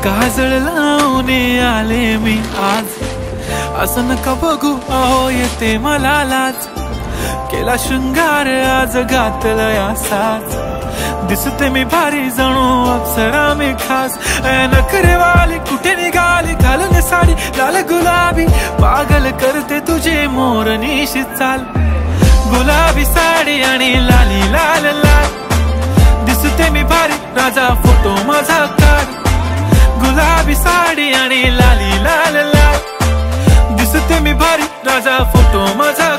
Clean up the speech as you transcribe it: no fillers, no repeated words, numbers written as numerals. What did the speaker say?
काजळ लावून आले मी आज, असं नका बघू अहो येते मला लाज। केला शृंगार आज घातलाय असाच, दिसते मी भारी जणू अप्सरा मी खास। नखरेवाली कुठे निघाली घालून साडी लाल गुलाबी, पागल करते तुझे मोरनीशी चाल। गुलाबी साडी आणि लाली लाल लाल, दिसते मी भारी राजा फोटो माझा काढ। गुलाबी साडी आणि लाली लाल लाल, दिसते मी भारी राजा फोटो माझा